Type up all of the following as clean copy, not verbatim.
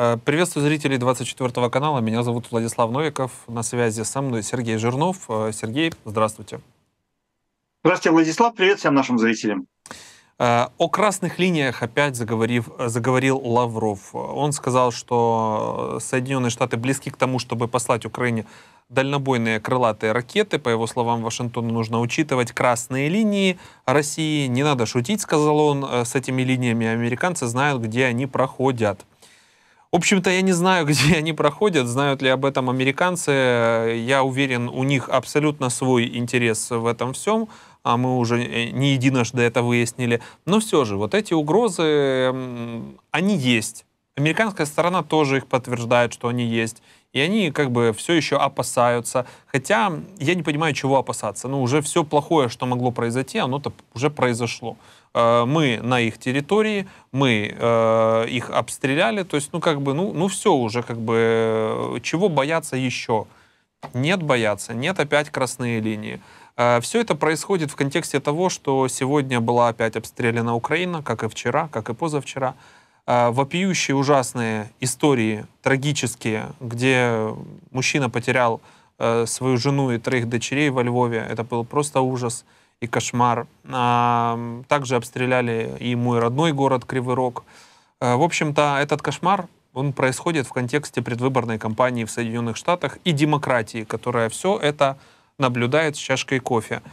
Приветствую зрителей 24 канала. Меня зовут Владислав Новиков. На связи со мной Сергей Жирнов. Сергей, здравствуйте. Здравствуйте, Владислав. Привет всем нашим зрителям. О красных линиях опять заговорил Лавров. Он сказал, что Соединенные Штаты близки к тому, чтобы послать Украине дальнобойные крылатые ракеты. По его словам, Вашингтону нужно учитывать красные линии России. Не надо шутить, сказал он, с этими линиями. Американцы знают, где они проходят. В общем-то, я не знаю, где они проходят, знают ли об этом американцы. Я уверен, у них абсолютно свой интерес в этом всем, а мы уже не единожды это выяснили. Но все же, вот эти угрозы, они есть. Американская сторона тоже их подтверждает, что они есть. И они как бы все еще опасаются. Хотя я не понимаю, чего опасаться. Ну, уже все плохое, что могло произойти, оно-то уже произошло. Мы на их территории, мы их обстреляли. То есть, ну, как бы, ну все уже, как бы, чего бояться еще? Нет бояться, нет опять красные линии. Все это происходит в контексте того, что сегодня была опять обстреляна Украина, как и вчера, как и позавчера. Вопиющие ужасные истории, трагические, где мужчина потерял свою жену и 3 дочерей во Львове. Это был просто ужас и кошмар. Также обстреляли и мой родной город Кривый Рог. В общем-то, этот кошмар, он происходит в контексте предвыборной кампании в Соединенных Штатах и демократии, которая все это наблюдает с чашкой кофе.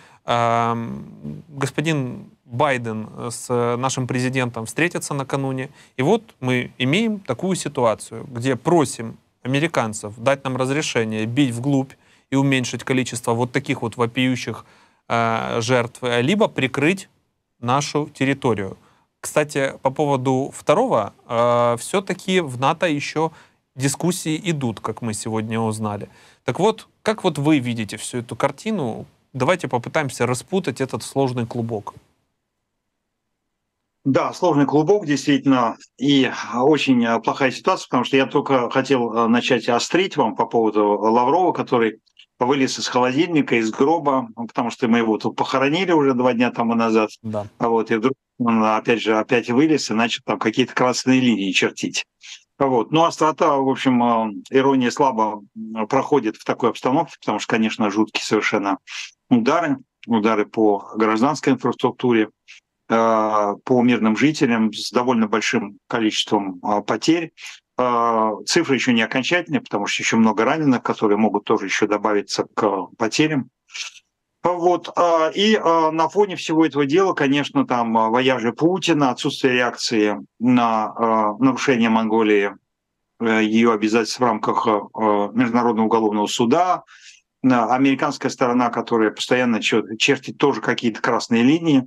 Господин Байден с нашим президентом встретится накануне. И вот мы имеем такую ситуацию, где просим американцев дать нам разрешение бить вглубь и уменьшить количество вот таких вот вопиющих жертв, либо прикрыть нашу территорию. Кстати, по поводу второго, все-таки в НАТО еще дискуссии идут, как мы сегодня узнали. Так вот, как вот вы видите всю эту картину? Давайте попытаемся распутать этот сложный клубок. Да, сложный клубок, действительно, и очень плохая ситуация, потому что я только хотел начать острить вам по поводу Лаврова, который вылез из холодильника, из гроба, потому что мы его тут похоронили уже 2 дня тому назад. Да. И вдруг он опять вылез и начал там какие-то красные линии чертить. Ну, острота, в общем, ирония слабо проходит в такой обстановке, потому что, конечно, жуткие совершенно удары по гражданской инфраструктуре, по мирным жителям с довольно большим количеством потерь. Цифры еще не окончательные, потому что еще много раненых, которые могут тоже еще добавиться к потерям. И на фоне всего этого дела, конечно, там вояжи Путина, отсутствие реакции на нарушение Монголии, ее обязательств в рамках Международного уголовного суда, американская сторона, которая постоянно чертит тоже какие-то красные линии.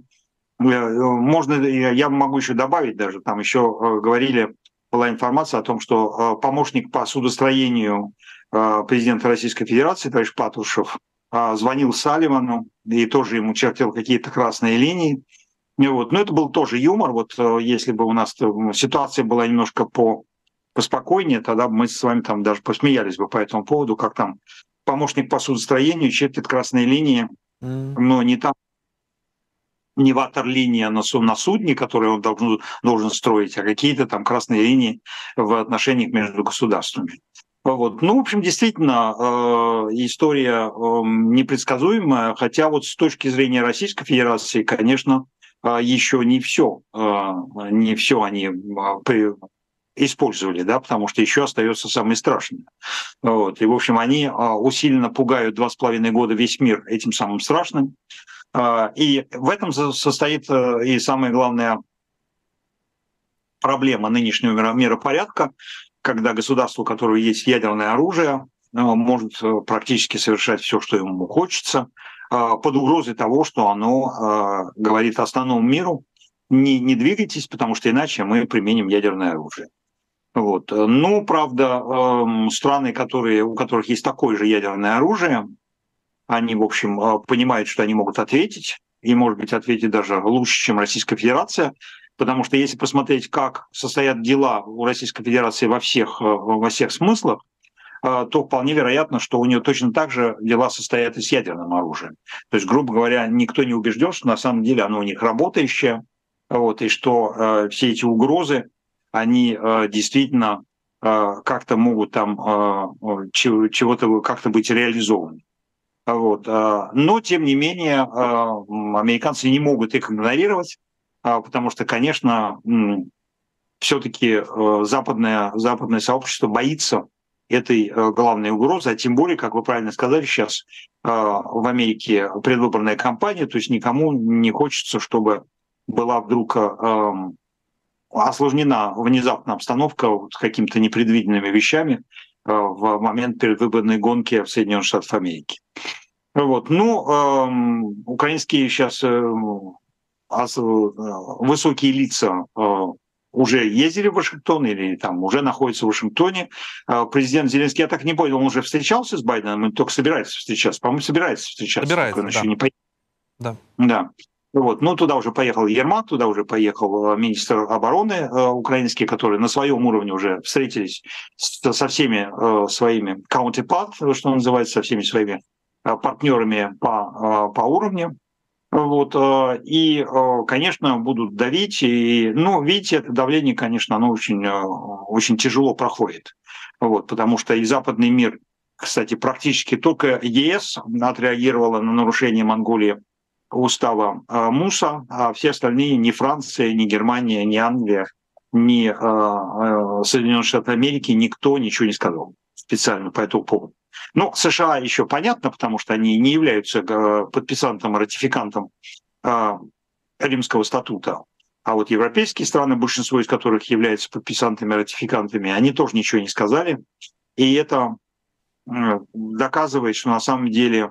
Я могу еще добавить даже, там еще говорили, была информация о том, что помощник по судостроению президента Российской Федерации, товарищ Патрушев, звонил Салливану и тоже ему чертил какие-то красные линии. Но это был тоже юмор. Если бы у нас ситуация была немножко поспокойнее, тогда мы с вами там даже посмеялись бы по этому поводу, как там помощник по судостроению чертит красные линии, но не там, не ватерлиния на судне, которую он должен строить, а какие-то там красные линии в отношениях между государствами. В общем, действительно, история непредсказуемая, хотя вот с точки зрения Российской Федерации, конечно, еще не все они использовали, да, потому что еще остается самое страшное. И, в общем, они усиленно пугают 2,5 года весь мир этим самым страшным. И в этом состоит и самая главная проблема нынешнего миропорядка, когда государство, у которого есть ядерное оружие, может практически совершать все, что ему хочется, под угрозой того, что оно говорит основному миру: не двигайтесь, потому что иначе мы применим ядерное оружие. Правда, страны, у которых есть такое же ядерное оружие, они, в общем, понимают, что они могут ответить, и, может быть, ответить даже лучше, чем Российская Федерация, потому что если посмотреть, как состоят дела у Российской Федерации во всех смыслах, то вполне вероятно, что у нее точно так же дела состоят и с ядерным оружием. То есть, грубо говоря, никто не убежден, что на самом деле оно у них работающее, и что все эти угрозы, они действительно как-то могут там чего-то как-то быть реализованы. Вот. Но, тем не менее, американцы не могут их игнорировать, потому что, конечно, все-таки западное сообщество боится этой главной угрозы, а тем более, как вы правильно сказали, сейчас в Америке предвыборная кампания, то есть никому не хочется, чтобы была вдруг осложнена внезапно обстановка с какими-то непредвиденными вещами в момент предвыборной гонки в Соединенных Штатах Америки. Вот. Ну, украинские сейчас высокие лица уже ездили в Вашингтон или там уже находятся в Вашингтоне. Президент Зеленский, я так не понял, он уже встречался с Байденом или только собирается встречаться? По-моему, собирается встречаться. Собирается, он да. еще не поехал. Да. Да. Вот. Ну, туда уже поехал Ермак, туда уже поехал министр обороны украинский, которые на своем уровне уже встретились со всеми своими counterpart, что называется, со всеми своими партнерами по уровню. Вот, и, конечно, будут давить. Ну, видите, это давление, конечно, оно очень тяжело проходит. Вот, потому что и западный мир, кстати, практически только ЕС отреагировала на нарушение Монголии устава Муса, а все остальные ни Франция, ни Германия, ни Англия, ни Соединенные Штаты Америки, никто ничего не сказал специально по этому поводу. Ну, США еще понятно, потому что они не являются подписантом, ратификантом Римского статута. А вот европейские страны, большинство из которых являются подписантами, ратификантами, они тоже ничего не сказали. И это доказывает, что на самом деле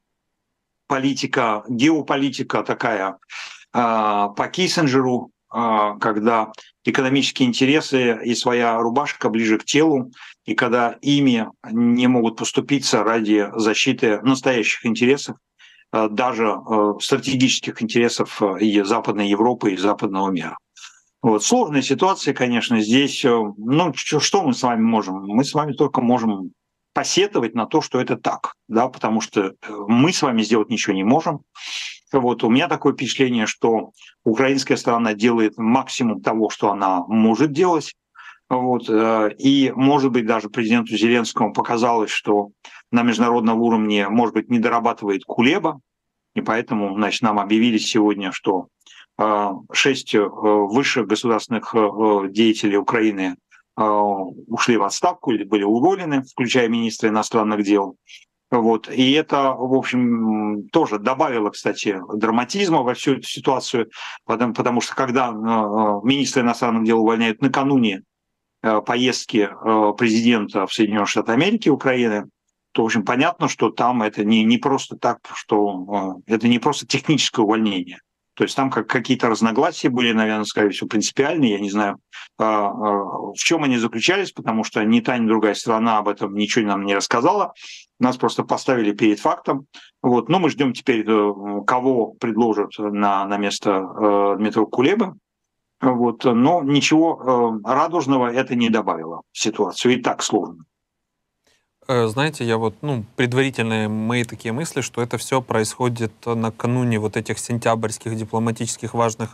геополитика такая по Киссинджеру, когда экономические интересы и своя рубашка ближе к телу, и когда ими не могут поступиться ради защиты настоящих интересов, даже стратегических интересов и Западной Европы, и западного мира. Вот. Сложная ситуация, конечно, здесь. Ну, что мы с вами можем? Мы с вами только можем посетовать на то, что это так, да, потому что мы с вами сделать ничего не можем. Вот. У меня такое впечатление, что украинская сторона делает максимум того, что она может делать. Вот. И, может быть, даже президенту Зеленскому показалось, что на международном уровне, может быть, не дорабатывает Кулеба, и поэтому, значит, нам объявили сегодня, что 6 высших государственных деятелей Украины ушли в отставку или были уволены, включая министра иностранных дел. Вот. И это, в общем, тоже добавило, кстати, драматизма во всю эту ситуацию, потому что когда министра иностранных дел увольняют накануне поездки президента в Соединенные Штаты Америки, Украины, то, в общем, понятно, что там это не просто так, что это не просто техническое увольнение. То есть там какие-то разногласия были, наверное, скорее всего, принципиальные. Я не знаю, в чем они заключались, потому что ни та, ни другая сторона об этом ничего нам не рассказала. Нас просто поставили перед фактом. Вот. Но мы ждем теперь, кого предложат на место Дмитрия Кулебы. Вот. Но ничего радужного это не добавило в ситуацию. И так сложно. Знаете, я вот, предварительные мои такие мысли, что это все происходит накануне вот этих сентябрьских дипломатических важных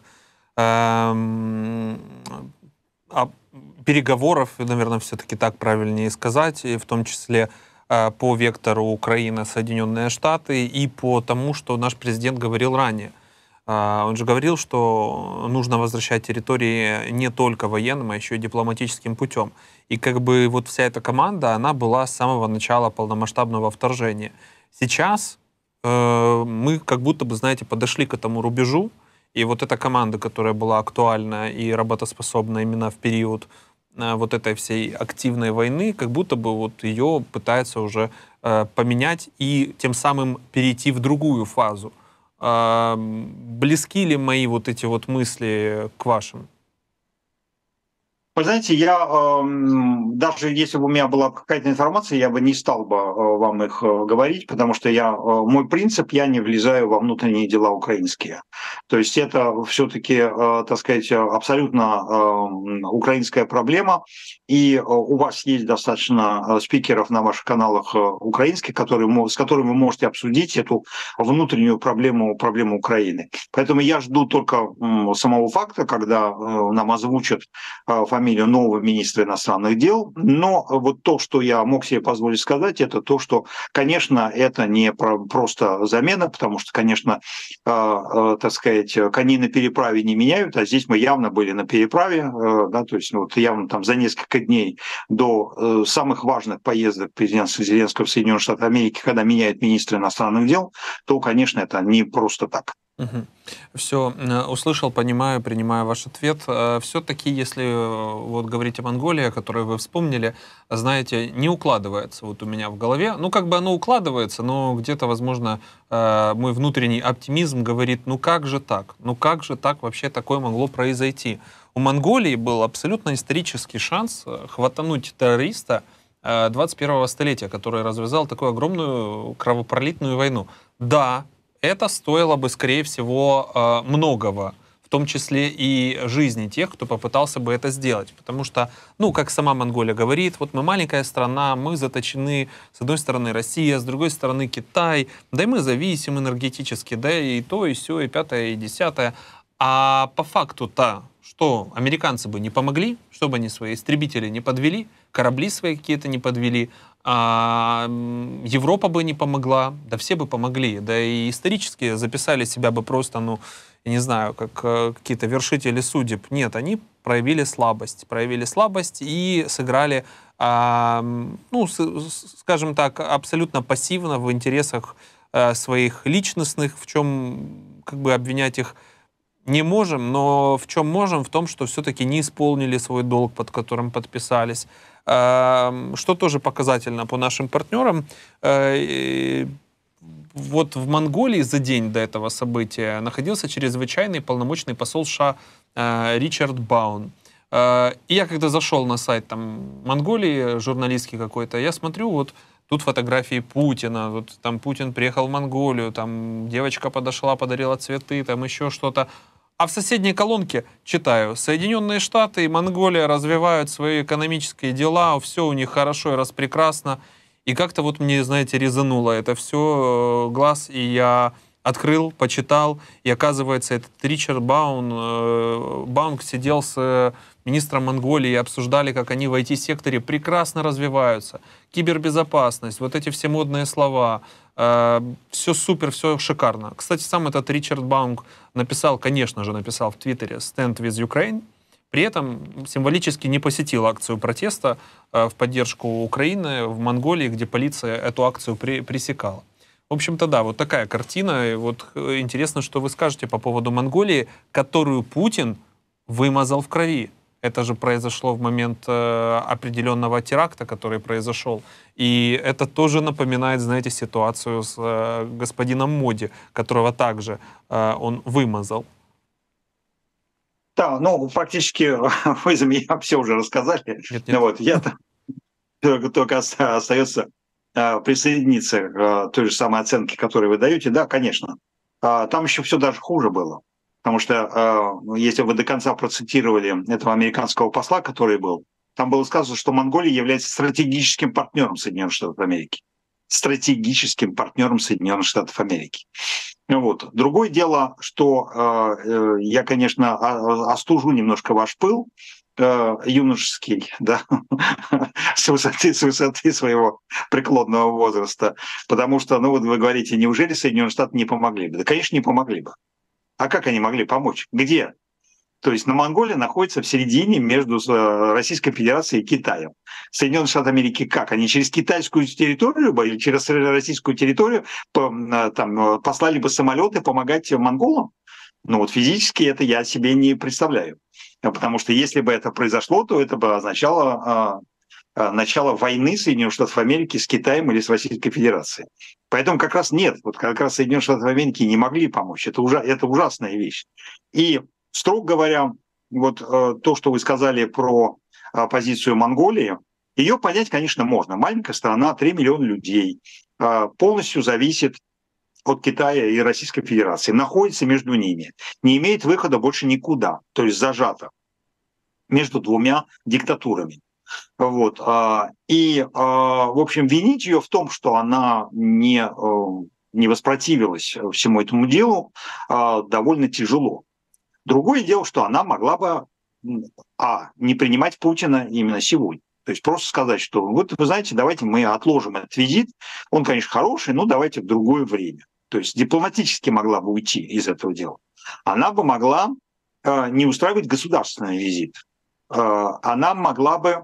переговоров, наверное, все-таки так правильнее сказать, и в том числе по вектору Украина-Соединенные Штаты и по тому, что наш президент говорил ранее. Он же говорил, что нужно возвращать территории не только военным, а еще и дипломатическим путем. И как бы вот вся эта команда, она была с самого начала полномасштабного вторжения. Сейчас мы как будто бы, знаете, подошли к этому рубежу, и вот эта команда, которая была актуальна и работоспособна именно в период вот этой всей активной войны, как будто бы вот ее пытаются уже поменять и тем самым перейти в другую фазу. Близки ли мои вот эти вот мысли к вашим? Вы знаете, я даже если бы у меня была какая-то информация, я бы не стал бы вам их говорить, потому что мой принцип, я не влезаю во внутренние дела украинские. То есть это все-таки, так сказать, абсолютно украинская проблема, и у вас есть достаточно спикеров на ваших каналах украинских, с которыми вы можете обсудить эту внутреннюю проблему Украины. Поэтому я жду только самого факта, когда нам озвучат фамилию фамилию нового министра иностранных дел, но вот то, что я мог себе позволить сказать, это то, что, конечно, это не просто замена, потому что, конечно, так сказать, коней на переправе не меняют, а здесь мы явно были на переправе, да, то есть вот явно там за несколько дней до самых важных поездок президента Зеленского в Соединенные Штаты Америки, когда меняет министра иностранных дел, то, конечно, это не просто так. Все, услышал, понимаю, принимаю ваш ответ. Все-таки, если вот говорить о Монголии, о которой вы вспомнили, знаете, не укладывается вот у меня в голове. Ну, как бы оно укладывается, но где-то, возможно, мой внутренний оптимизм говорит, ну как же так? Ну как же так вообще такое могло произойти? У Монголии был абсолютно исторический шанс хватануть террориста 21-го столетия, который развязал такую огромную кровопролитную войну. Да, это стоило бы, скорее всего, многого, в том числе и жизни тех, кто попытался бы это сделать. Потому что, ну, как сама Монголия говорит, вот мы маленькая страна, мы заточены, с одной стороны Россия, с другой стороны Китай, да и мы зависим энергетически, да и то, и сё, и пятое, и десятое. А по факту-то, что американцы бы не помогли, чтобы они свои истребители не подвели, корабли свои какие-то не подвели, а Европа бы не помогла, да все бы помогли, да и исторически записали себя бы просто, ну, я не знаю, как какие-то вершители судеб. Нет, они проявили слабость и сыграли, ну, скажем так, абсолютно пассивно в интересах своих личностных, в чем как бы обвинять их не можем, но в чем можем, в том, что все-таки не исполнили свой долг, под которым подписались. Что тоже показательно по нашим партнерам. Вот в Монголии за день до этого события находился чрезвычайный полномочный посол США Ричард Баун. И я когда зашел на сайт там, Монголии, журналистский какой-то, я смотрю, вот тут фотографии Путина, вот там Путин приехал в Монголию, там девочка подошла, подарила цветы, там еще что-то. А в соседней колонке читаю: Соединенные Штаты и Монголия развивают свои экономические дела, все у них хорошо и распрекрасно. И как-то вот мне, знаете, резануло это все глаз, и я открыл, почитал, и оказывается, этот Ричард Баунг сидел с министром Монголии и обсуждали, как они в IT-секторе прекрасно развиваются. Кибербезопасность, вот эти все модные слова. Все супер, все шикарно. Кстати, сам этот Ричард Баунг написал, конечно же, написал в Твиттере «Stand with Ukraine», при этом символически не посетил акцию протеста в поддержку Украины в Монголии, где полиция эту акцию пресекала. В общем-то, да, вот такая картина. И вот интересно, что вы скажете по поводу Монголии, которую Путин вымазал в крови. Это же произошло в момент определенного теракта, который произошел. И это тоже напоминает, знаете, ситуацию с господином Моди, которого также он вымазал. Да, ну, фактически вы за меня все уже рассказали. Нет, Ну, нет. вот, я только остается присоединиться к той же самой оценке, которую вы даете. Да, конечно. Там еще все даже хуже было. Потому что, если вы до конца процитировали этого американского посла, который был, там было сказано, что Монголия является стратегическим партнером Соединенных Штатов Америки. Стратегическим партнером Соединенных Штатов Америки. Вот. Другое дело, что я, конечно, остужу немножко ваш пыл юношеский, да, с высоты своего преклонного возраста, потому что, ну вот вы говорите, неужели Соединенные Штаты не помогли бы? Да, конечно, не помогли бы. А как они могли помочь? Где? То есть Монголия находится в середине между Российской Федерацией и Китаем. Соединенные Штаты Америки как? Они через китайскую территорию или через российскую территорию там, послали бы самолеты помогать монголам? Ну вот физически это я себе не представляю. Потому что если бы это произошло, то это бы означало начало войны Соединенных Штатов Америки с Китаем или с Российской Федерацией. Поэтому как раз нет. Вот как раз Соединенные Штаты Америки не могли помочь. Это ужасная вещь. И строго говоря, вот то, что вы сказали про позицию Монголии, ее понять, конечно, можно. Маленькая страна, 3 миллиона людей, полностью зависит от Китая и Российской Федерации, находится между ними, не имеет выхода больше никуда, то есть зажата между двумя диктатурами. Вот. В общем, винить ее в том, что она не воспротивилась всему этому делу, довольно тяжело. Другое дело, что она могла бы не принимать Путина именно сегодня. То есть просто сказать, что вот вы знаете, давайте мы отложим этот визит, он, конечно, хороший, но давайте в другое время. То есть дипломатически могла бы уйти из этого дела. Она бы могла не устраивать государственный визит. Она могла бы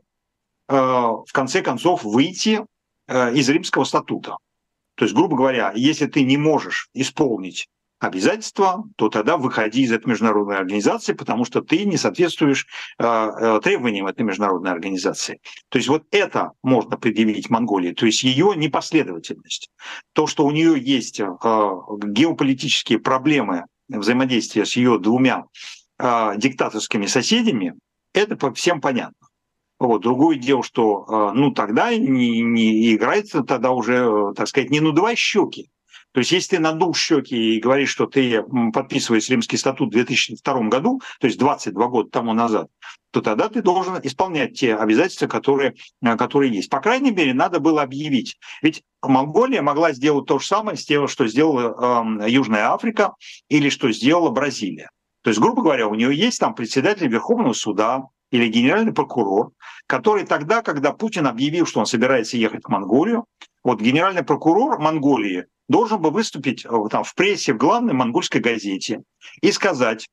в конце концов выйти из Римского статута. То есть, грубо говоря, если ты не можешь исполнить обязательства, то тогда выходи из этой международной организации, потому что ты не соответствуешь требованиям этой международной организации. То есть вот это можно предъявить Монголии, то есть ее непоследовательность. То, что у нее есть геополитические проблемы взаимодействия с ее двумя диктаторскими соседями, это всем понятно. Вот. Другое дело, что тогда не играется тогда уже, так сказать, не надувай щеки. То есть если ты надул щеки и говоришь, что ты подписываешь Римский статут в 2002 году, то есть 22 года тому назад, то тогда ты должен исполнять те обязательства, которые есть. По крайней мере, надо было объявить. Ведь Монголия могла сделать то же самое с тем, что сделала Южная Африка или что сделала Бразилия. То есть, грубо говоря, у нее есть там председатель Верховного суда или генеральный прокурор, который тогда, когда Путин объявил, что он собирается ехать в Монголию, вот генеральный прокурор Монголии должен был выступить там, в прессе, в главной монгольской газете и сказать,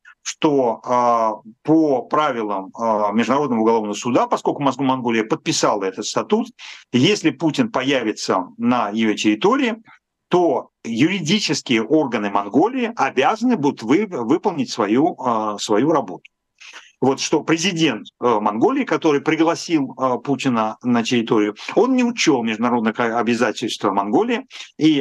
что по правилам Международного уголовного суда, поскольку Монголия подписала этот статут, если Путин появится на ее территории, то юридические органы Монголии обязаны будут выполнить свою работу. Вот что президент Монголии, который пригласил Путина на территорию, он не учел международных обязательств Монголии и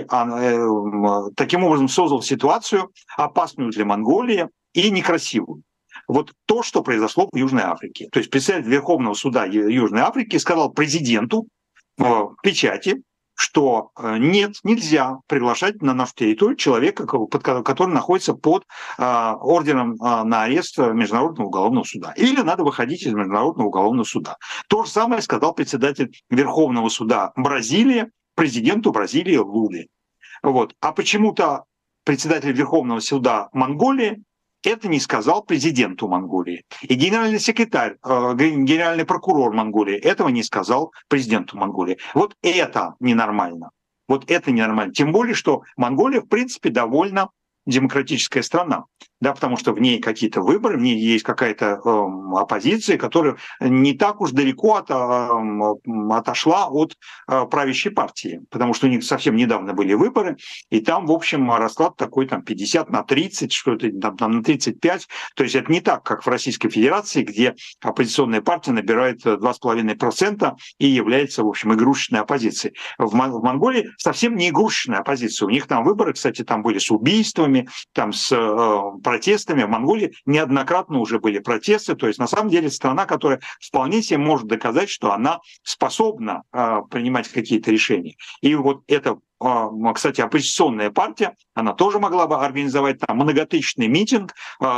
таким образом создал ситуацию опасную для Монголии и некрасивую. Вот то, что произошло в Южной Африке. То есть представитель Верховного суда Южной Африки сказал президенту в печати, что нет, нельзя приглашать на нашу территорию человека, который находится под ордером на арест Международного уголовного суда. Или надо выходить из Международного уголовного суда. То же самое сказал председатель Верховного суда Бразилии президенту Бразилии Луле. Вот. А почему-то председатель Верховного суда Монголии это не сказал президенту Монголии. И генеральный секретарь, генеральный прокурор Монголии этого не сказал президенту Монголии. Вот это ненормально. Вот это ненормально. Тем более, что Монголия, в принципе, довольно демократическая страна, да, потому что в ней какие-то выборы, в ней есть какая-то оппозиция, которая не так уж далеко отошла от правящей партии, потому что у них совсем недавно были выборы, и там, в общем, расклад такой там 50/30, что-то там на 35, то есть это не так, как в Российской Федерации, где оппозиционная партия набирает 2,5% и является, в общем, игрушечной оппозицией. В Монголии совсем не игрушечная оппозиция, у них там выборы, кстати, там были с убийствами, там с протестами. В Монголии неоднократно уже были протесты. То есть на самом деле страна, которая вполне себе может доказать, что она способна принимать какие-то решения. И вот эта, кстати, оппозиционная партия, она тоже могла бы организовать там многотысячный митинг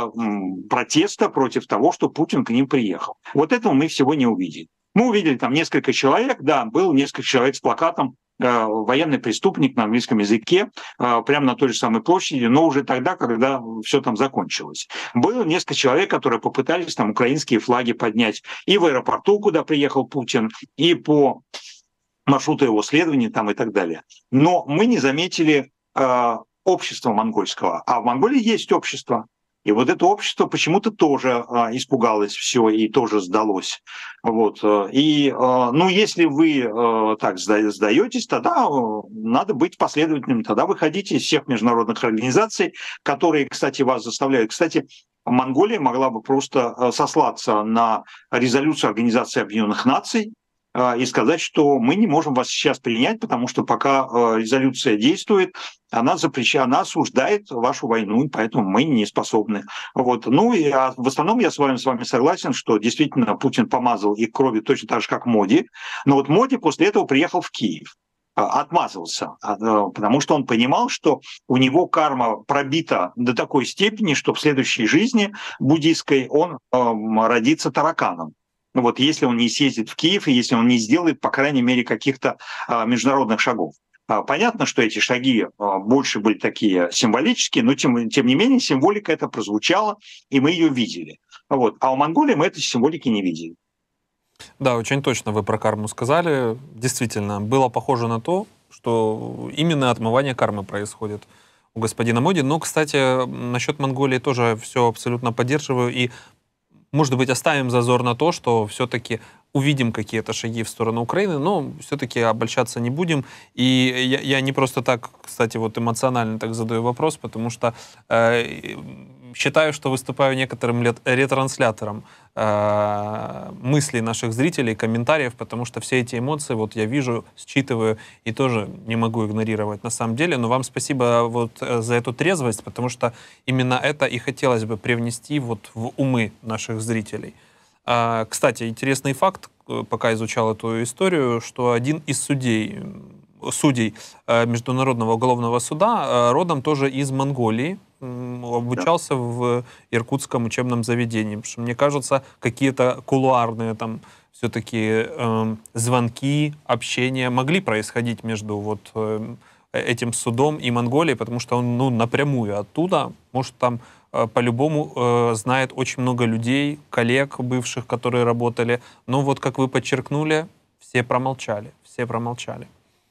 протеста против того, что Путин к ним приехал. Вот этого мы всего не увидели. Мы увидели там несколько человек, да, был несколько человек с плакатом военный преступник на английском языке прямо на той же самой площади, но уже тогда, когда все там закончилось. Было несколько человек, которые попытались там украинские флаги поднять и в аэропорту, куда приехал Путин, и по маршруту его следования там и так далее. Но мы не заметили общества монгольского. А в Монголии есть общество. И вот это общество почему-то тоже испугалось все и тоже сдалось. Вот. И, если вы так сдаетесь, тогда надо быть последовательным, тогда выходите из всех международных организаций, которые, кстати, вас заставляют. Кстати, Монголия могла бы просто сослаться на резолюцию Организации Объединенных Наций, и сказать, что мы не можем вас сейчас принять, потому что пока резолюция действует, она запрещает, она осуждает вашу войну, и поэтому мы не способны. Вот. Ну и в основном я с вами согласен, что действительно Путин помазал их кровью точно так же, как Моди. Но вот Моди после этого приехал в Киев, отмазался, потому что он понимал, что у него карма пробита до такой степени, что в следующей жизни буддийской он родится тараканом. Вот если он не съездит в Киев, и если он не сделает, по крайней мере, каких-то международных шагов. Понятно, что эти шаги больше были такие символические, но тем не менее символика эта прозвучала, и мы ее видели. Вот. А у Монголии мы этой символики не видели. Да, очень точно вы про карму сказали. Действительно, было похоже на то, что именно отмывание кармы происходит у господина Моди. Но, кстати, насчет Монголии тоже все абсолютно поддерживаю. И, может быть, оставим зазор на то, что все-таки увидим какие-то шаги в сторону Украины, но все-таки обольщаться не будем. И я не просто так, кстати, вот эмоционально так задаю вопрос, потому что считаю, что выступаю некоторым ретранслятором мыслей наших зрителей, комментариев, потому что все эти эмоции вот я вижу, считываю и тоже не могу игнорировать на самом деле. Но вам спасибо вот за эту трезвость, потому что именно это и хотелось бы привнести вот в умы наших зрителей. Кстати, интересный факт, пока изучал эту историю, что один из судей Международного уголовного суда родом тоже из Монголии, обучался в Иркутском учебном заведении. Потому что, мне кажется, какие-то кулуарные там все-таки звонки, общение могли происходить между вот этим судом и Монголией, потому что он напрямую оттуда, может, там по-любому знает очень много людей, коллег бывших, которые работали. Но вот, как вы подчеркнули, все промолчали. Все промолчали.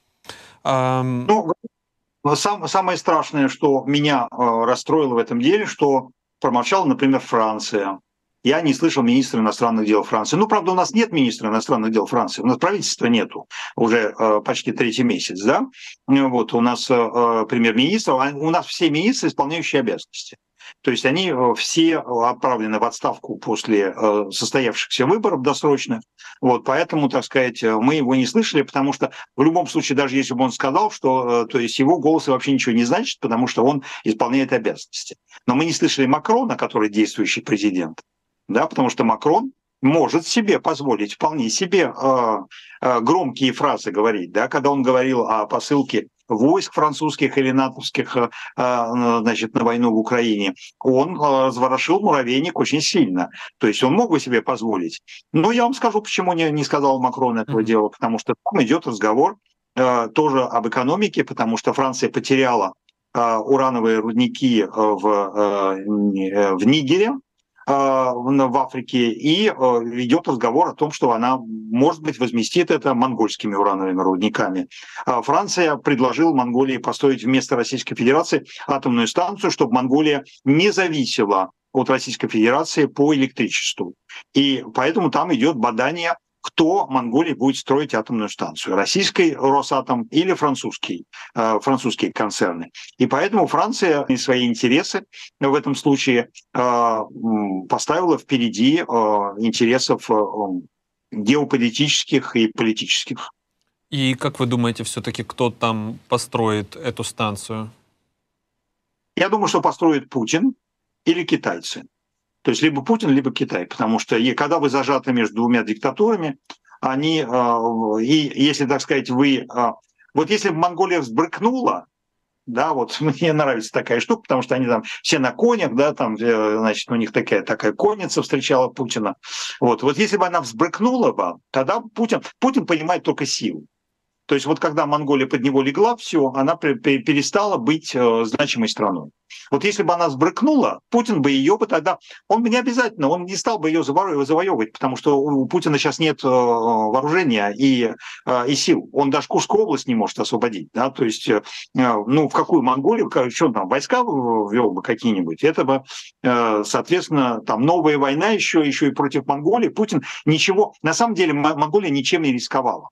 Ну, самое страшное, что меня расстроило в этом деле, что промолчала, например, Франция. Я не слышал министра иностранных дел Франции. Ну, правда, у нас нет министра иностранных дел Франции, у нас правительства нету уже почти третий месяц, да? Вот, у нас премьер-министр, у нас все министры, исполняющие обязанности. То есть они все отправлены в отставку после состоявшихся выборов досрочных. Вот, поэтому, так сказать, мы его не слышали, потому что в любом случае, даже если бы он сказал, что то есть его голос вообще ничего не значит, потому что он исполняет обязанности. Но мы не слышали Макрона, который действующий президент, да, потому что Макрон может себе позволить вполне себе громкие фразы говорить, да, когда он говорил о посылке войск французских или натовских, значит, на войну в Украине, он разворошил муравейник очень сильно. То есть он мог бы себе позволить. Но я вам скажу, почему не сказал Макрон этого дела, потому что там идет разговор тоже об экономике, потому что Франция потеряла урановые рудники в Нигере, в Африке, и ведет разговор о том, что она, может быть, возместит это монгольскими урановыми рудниками. Франция предложила Монголии построить вместо Российской Федерации атомную станцию, чтобы Монголия не зависела от Российской Федерации по электричеству. И поэтому там идет бадание, кто Монголии будет строить атомную станцию. Российский Росатом или французские концерны. И поэтому Франция свои интересы в этом случае поставила впереди интересов геополитических и политических. И как вы думаете, все-таки кто там построит эту станцию? Я думаю, что построит Путин или китайцы. То есть либо Путин, либо Китай. Потому что когда вы зажаты между двумя диктатурами, они, и если, так сказать, вот если бы Монголия взбрыкнула, да, вот мне нравится такая штука, потому что они там все на конях, да, там, значит, у них такая конница встречала Путина. Вот если бы она взбрыкнула бы, тогда Путин понимает только силу. То есть вот когда Монголия под него легла, все, она перестала быть значимой страной. Вот если бы она сбрыкнула, Путин бы ее бы тогда... Он бы не обязательно, он не стал бы ее завоевывать, потому что у Путина сейчас нет вооружения и сил. Он даже Курскую область не может освободить. Да? То есть, в какую Монголию, что он там, войска ввел бы какие-нибудь? Это бы, соответственно, там новая война еще и против Монголии. Путин ничего... На самом деле Монголия ничем не рисковала.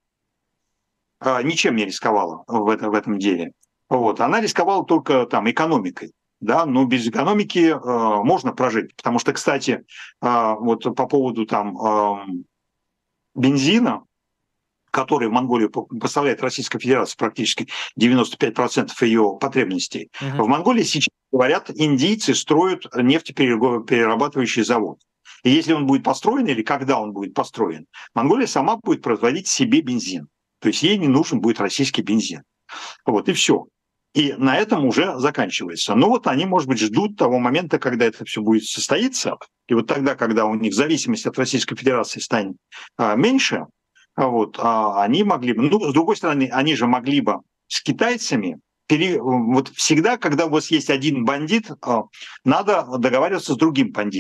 Ничем не рисковала в этом деле. Вот. Она рисковала только там экономикой. Да, но без экономики можно прожить. Потому что, кстати, вот по поводу там бензина, который в Монголию поставляет Российская Федерация, практически 95% ее потребностей. В Монголии сейчас, говорят, индийцы строят нефтеперерабатывающий завод. И если он будет построен, или когда он будет построен, Монголия сама будет производить себе бензин. То есть ей не нужен будет российский бензин. Вот и все. И на этом уже заканчивается. Но вот они, может быть, ждут того момента, когда это все будет состоиться. И вот тогда, когда у них зависимость от Российской Федерации станет меньше, вот, они могли бы... Ну, с другой стороны, они же могли бы с китайцами... Вот всегда, когда у вас есть один бандит, надо договариваться с другим бандитом.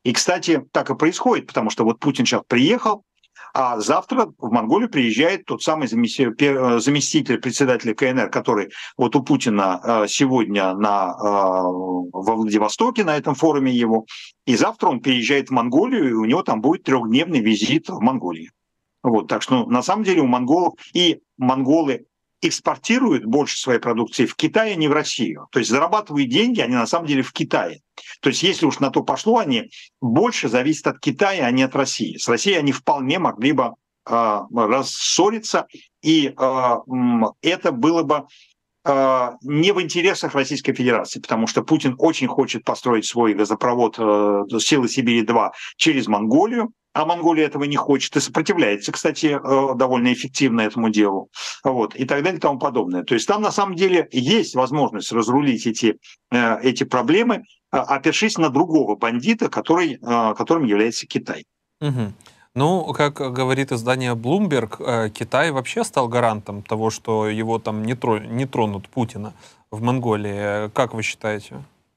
И, кстати, так и происходит, потому что вот Путин сейчас приехал, а завтра в Монголию приезжает тот самый заместитель председателя КНР, который вот у Путина сегодня во Владивостоке на этом форуме его. И завтра он переезжает в Монголию, и у него там будет трехдневный визит в Монголию. Вот, так что на самом деле у монголов и монголы экспортируют больше своей продукции в Китай, а не в Россию. То есть зарабатывают деньги они на самом деле в Китае. То есть если уж на то пошло, они больше зависят от Китая, а не от России. С Россией они вполне могли бы рассориться, и это было бы не в интересах Российской Федерации, потому что Путин очень хочет построить свой газопровод «Силы Сибири-2» через Монголию, а Монголия этого не хочет и сопротивляется, кстати, довольно эффективно этому делу, вот, и так далее и тому подобное. То есть там на самом деле есть возможность разрулить эти проблемы, опершись на другого бандита, которым является Китай. Мгм. Ну, как говорит издание Bloomberg, Китай вообще стал гарантом того, что его там не тронут Путина в Монголии. Как вы считаете?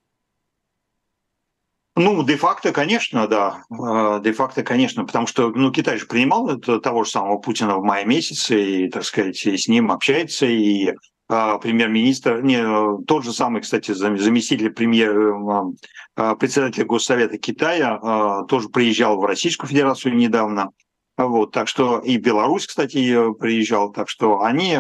Ну, де-факто, конечно, да. Де-факто, конечно, потому что Китай же принимал того же самого Путина в мае месяце, и, так сказать, и с ним общается, и премьер-министр, тот же самый, кстати, заместитель председателя Госсовета Китая тоже приезжал в Российскую Федерацию недавно. Вот, так что и Беларусь, кстати, приезжал, так что они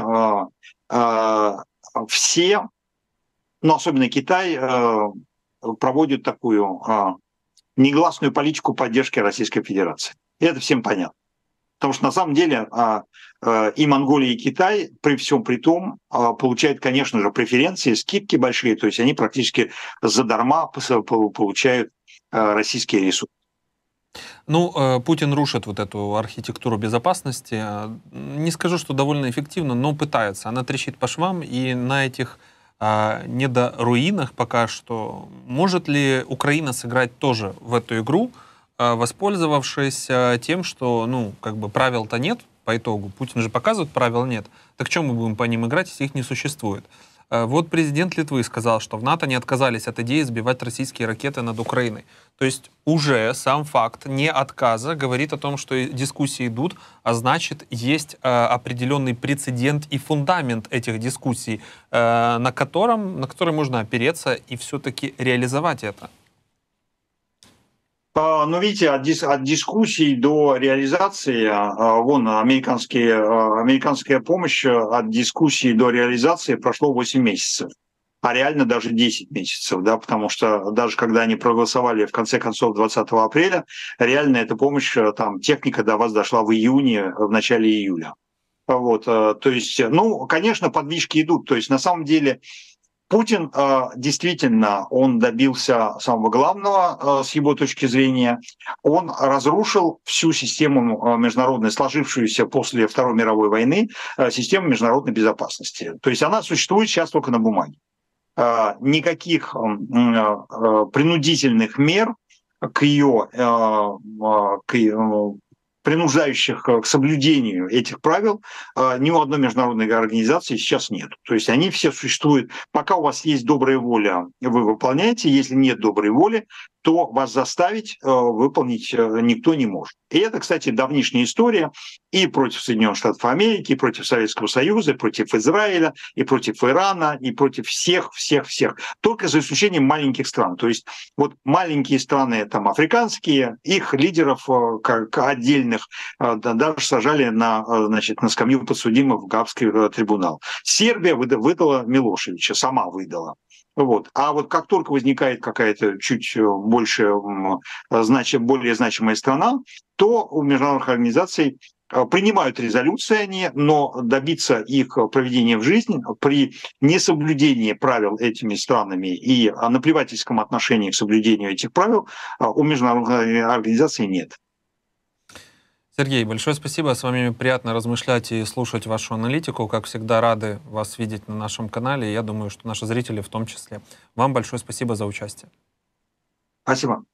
все, но особенно Китай, проводят такую негласную политику поддержки Российской Федерации. И это всем понятно. Потому что на самом деле и Монголия, и Китай при всем при том получают, конечно же, преференции, скидки большие, то есть они практически задарма получают российские ресурсы. Ну, Путин рушит вот эту архитектуру безопасности. Не скажу, что довольно эффективно, но пытается. Она трещит по швам, и на этих недоруинах пока что. Может ли Украина сыграть тоже в эту игру, воспользовавшись тем, что, ну, как бы правил-то нет по итогу. Путин же показывает, правил нет. Так чем мы будем по ним играть, если их не существует? Вот президент Литвы сказал, что в НАТО не отказались от идеи сбивать российские ракеты над Украиной. То есть уже сам факт не отказа говорит о том, что дискуссии идут, а значит, есть определенный прецедент и фундамент этих дискуссий, на который можно опереться и все-таки реализовать это. Ну, видите, от дискуссий до реализации, вон, американская помощь, от дискуссий до реализации прошло 8 месяцев, а реально даже 10 месяцев, да, потому что даже когда они проголосовали в конце концов 20 апреля, реально эта помощь, там, техника до вас дошла в июне, в начале июля. Вот, то есть, ну, конечно, подвижки идут, то есть на самом деле Путин действительно, он добился самого главного с его точки зрения. Он разрушил всю систему международной, сложившуюся после Второй мировой войны, систему международной безопасности. То есть она существует сейчас только на бумаге. Никаких принудительных мер к ее принуждающих к соблюдению этих правил ни у одной международной организации сейчас нет. То есть они все существуют. Пока у вас есть добрая воля, вы выполняете. Если нет доброй воли, то вас заставить выполнить никто не может. И это, кстати, давнишняя история и против Соединенных Штатов Америки, и против Советского Союза, и против Израиля, и против Ирана, и против всех. Только за исключением маленьких стран. То есть вот маленькие страны, там, африканские, их лидеров как отдельных даже сажали на скамью подсудимых в Гаагский трибунал. Сербия выдала Милошевича, сама выдала. Вот. А вот как только возникает какая-то чуть более значимая страна, то у международных организаций принимают резолюции они, но добиться их проведения в жизнь при несоблюдении правил этими странами и наплевательском отношении к соблюдению этих правил у международных организаций нет. Сергей, большое спасибо. С вами приятно размышлять и слушать вашу аналитику. Как всегда, рады вас видеть на нашем канале. Я думаю, что наши зрители в том числе. Вам большое спасибо за участие. Спасибо.